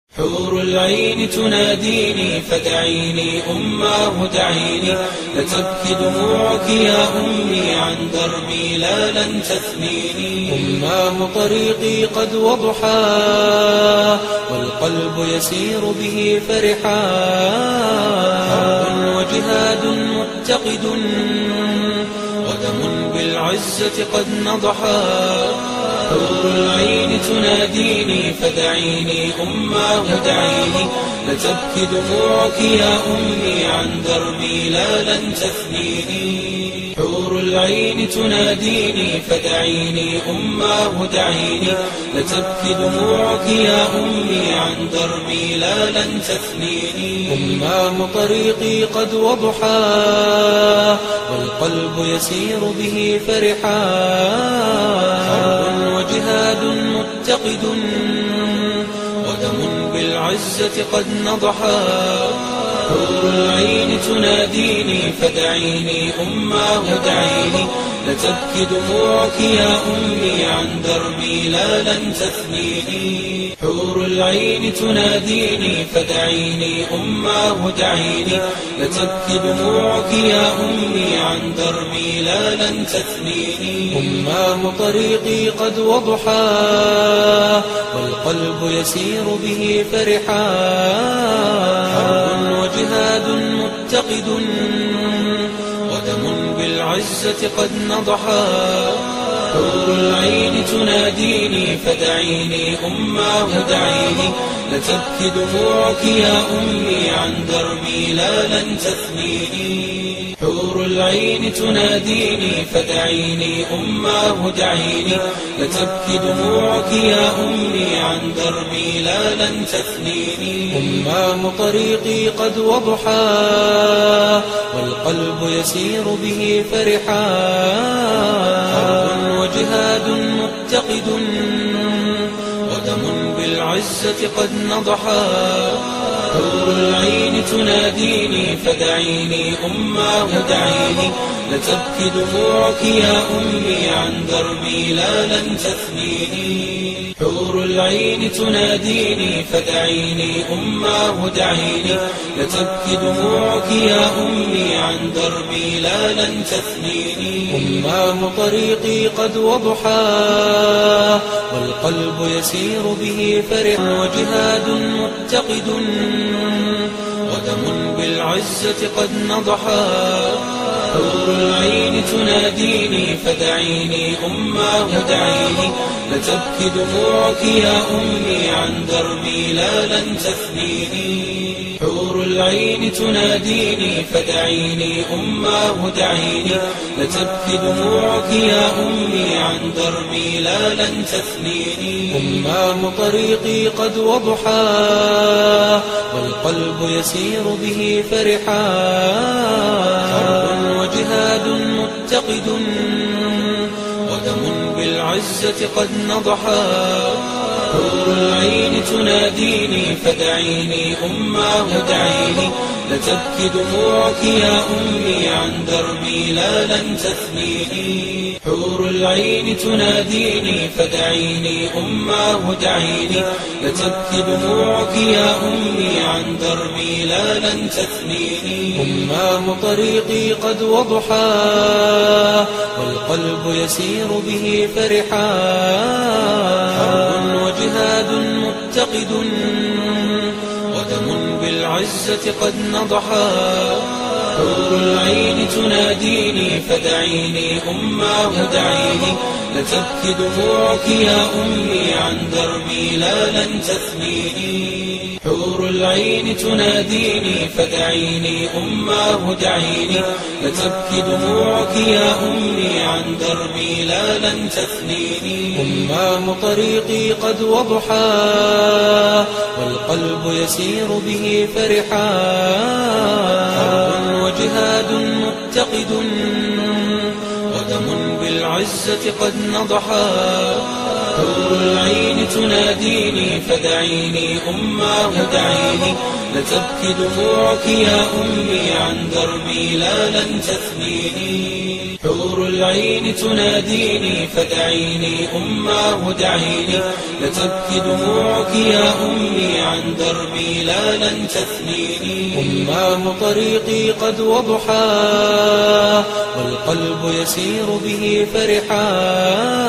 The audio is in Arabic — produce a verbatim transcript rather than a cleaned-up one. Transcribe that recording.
حور العين تناديني فدعيني أماه دعيني، لتبكي دموعك يا أمي عن دربي لا لن تثنيني. أماه طريقي قد وضحا والقلب يسير به فرحا، حرب وجهاد متقد ودم بالعزة قد نضحا. حور العين تناديني فدعيني أماه دعيني، لتبكي دموعك يا أمي عن دربي لا لن تثنيني. حور العين تناديني فدعيني أماه دعيني، لتبكي دموعك يا أمي عن دربي لا لن تثنيني. أماه طريقي قد وضحا والقلب يسير به فرحا، حرب وجهاد متقد ودم بالعزة قد نضحا. حور العين تناديني فدعيني أماه دعيني، لتبكي دموعك يا أمي عن دربي لا لن تثنيني. حور العين تناديني فدعيني أماه دعيني، لتبكي دموعك يا أمي عن دربي لا لن تثنيني. أماه طريقي قد وضحا والقلب يسير به فرحا، حرب وجهاد متقد ودم بالعزة قد نضحا. حور العين تناديني فدعيني أماه دعيني، لتبكي دموعك يا أمي عن دربي لا لن تثنيني. حور العين تناديني فدعيني أماه دعيني، لتبكي دموعك يا أمي عن دربي لا لن تثنيني. أماه طريقي قد وضحا والقلب يسير به فرحا، حرب وجهاد متقد ودم بالعزة قد نضحا. حور العين تناديني فدعيني أماه دعيني، لتبكي دموعك يا أمي عن دربي لا لن تثنيني. حور العين تناديني فدعيني أماه دعيني، لتبكي دموعك يا أمي عن دربي لا لن تثنيني. أماه طريقي قد وضحا والقلب يسير به فرحا، وجهاد متقد ودم بالعزة قد نضحا. حور العين تناديني فدعيني أماه دعيني، لتبكي دموعك يا أمي عن دربي لا لن تثنيني. حور العين تناديني فدعيني أماه دعيني، لتبكي دموعك يا أمي عن دربي لا لن تثنيني. أماه طريقي قد وضحا والقلب يسير به فرحا، حرب وجهاد متقد ودم بالعزة قد نضحا. حور العين تناديني فدعيني أماه دعيني، لتبكي دموعك يا أمي عن دربي لا لن تثنيني. حور العين تناديني فدعيني أماه دعيني، لتبكي دموعك يا أمي عن دربي لا لن تثنيني. أماه طريقي قد وضحا والقلب يسير به فرحا، حرب وجهاد متقد ودم بالعزة قد نضحا. حور العين تناديني فدعيني أماه دعيني، لتبكي دموعك يا أمي عن دربي لا لن تثنيني. حور العين تناديني فدعيني أماه دعيني، لتبكي دموعك يا أمي عن دربي لا لن تثنيني. أماه طريقي قد وضحا والقلب يسير به فرحا، حرب وجهاد متقد ودم بالعزة قد نضحا. حور العين تناديني فدعيني أماه دعيني، لتبكي دموعك يا أمي عن دربي لا لن تثنيني. حور العين تناديني فدعيني أماه دعيني، لتبكي دموعك يا أمي عن دربي لا لن تثنيني. أماه طريقي قد وضحا والقلب يسير به فرحا،